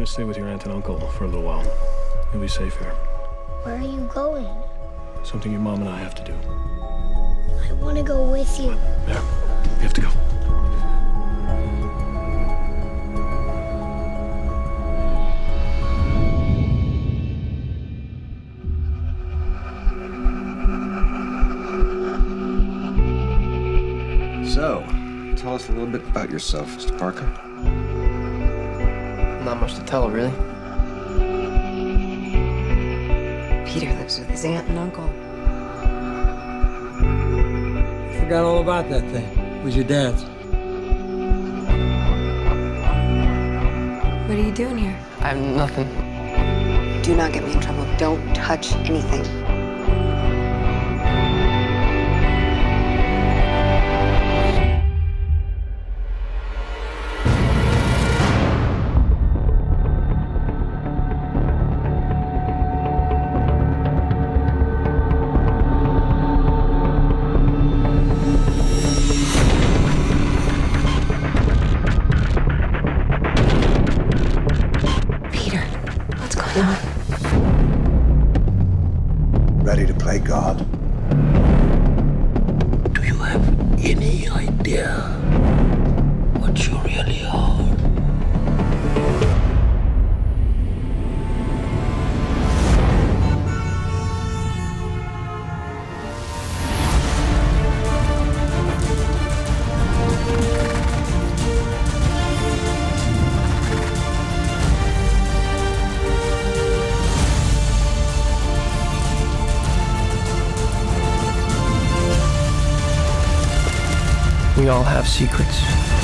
gonna stay with your aunt and uncle for a little while. You'll be safe here. Where are you going? Something your mom and I have to do. I want to go with you. There. You have to go. So, tell us a little bit about yourself, Mr. Parker. Not much to tell, really. Peter lives with his aunt and uncle. I forgot all about that thing. It was your dad's. What are you doing here? I have nothing. Do not get me in trouble. Don't touch anything. Ready to play God? Do you have any idea what you really are? We all have secrets.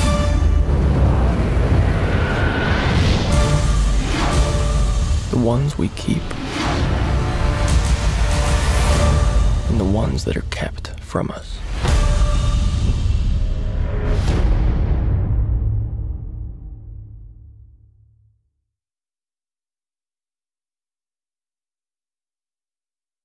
The ones we keep. And the ones that are kept from us.